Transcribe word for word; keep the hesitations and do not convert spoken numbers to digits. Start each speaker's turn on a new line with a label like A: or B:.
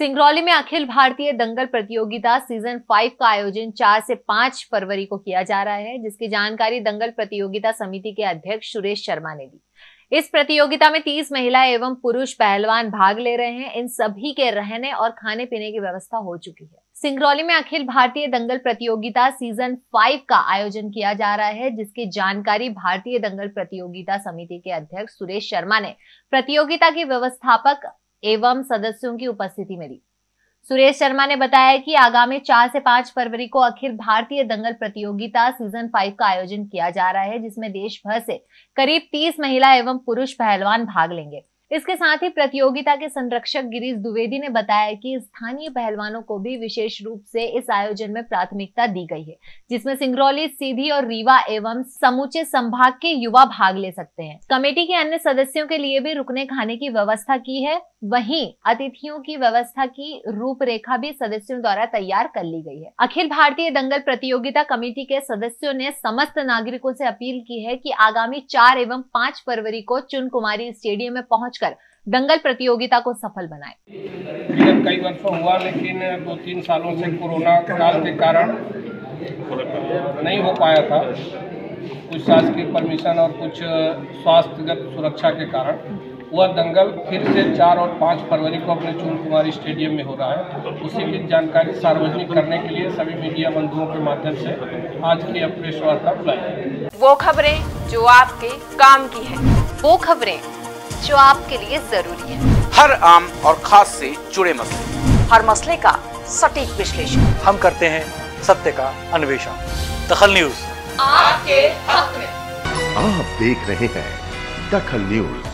A: सिंगरौली में अखिल भारतीय दंगल प्रतियोगिता season five का आयोजन चार से पांच फरवरी को किया जा रहा है, जिसकी जानकारी दंगल प्रतियोगिता समिति के अध्यक्ष सुरेश शर्मा ने दी। इस प्रतियोगिता में तीस महिला एवं पुरुष पहलवान भाग ले रहे हैं। इन सभी के रहने और खाने पीने की व्यवस्था हो चुकी है। सिंगरौली में अखिल भारतीय दंगल प्रतियोगिता सीजन फाइव का आयोजन किया जा रहा है, जिसकी जानकारी भारतीय दंगल प्रतियोगिता समिति के अध्यक्ष सुरेश शर्मा ने प्रतियोगिता के व्यवस्थापक एवं सदस्यों की उपस्थिति में दी। सुरेश शर्मा ने बताया कि आगामी चार से पांच फरवरी को अखिल भारतीय दंगल प्रतियोगिता सीजन फाइव का आयोजन किया जा रहा है, जिसमें देश भर से करीब तीस महिला एवं पुरुष पहलवान भाग लेंगे। इसके साथ ही प्रतियोगिता के संरक्षक गिरीश द्विवेदी ने बताया कि स्थानीय पहलवानों को भी विशेष रूप से इस आयोजन में प्राथमिकता दी गई है, जिसमें सिंगरौली, सीधी और रीवा एवं समूचे संभाग के युवा भाग ले सकते हैं। कमेटी के अन्य सदस्यों के लिए भी रुकने खाने की व्यवस्था की है। वहीं अतिथियों की व्यवस्था की रूपरेखा भी सदस्यों द्वारा तैयार कर ली गई है। अखिल भारतीय दंगल प्रतियोगिता कमेटी के सदस्यों ने समस्त नागरिकों से अपील की है कि आगामी चार एवं पांच फरवरी को चुन कुमारी स्टेडियम में पहुंचकर दंगल प्रतियोगिता को सफल बनाएं।
B: विगत कई वर्षों हुआ, लेकिन दो तीन सालों से कोरोना काल के कारण नहीं हो पाया था। कुछ शासकीय परमिशन और कुछ स्वास्थ्यगत सुरक्षा के कारण वह दंगल फिर से चार और पाँच फरवरी को अपने चुन कुमारी स्टेडियम में हो रहा है। उसी की जानकारी सार्वजनिक करने के लिए सभी मीडिया बंधुओं के माध्यम से आज की प्रेस वार्ता बुलाई।
C: वो खबरें जो आपके काम की है,
A: वो खबरें जो आपके लिए जरूरी है,
D: हर आम और खास से जुड़े मसले,
C: हर मसले का सटीक विश्लेषण
E: हम करते हैं, सत्य का अन्वेषण। दखल न्यूज
C: आपके हक में।
F: आप देख रहे हैं दखल न्यूज।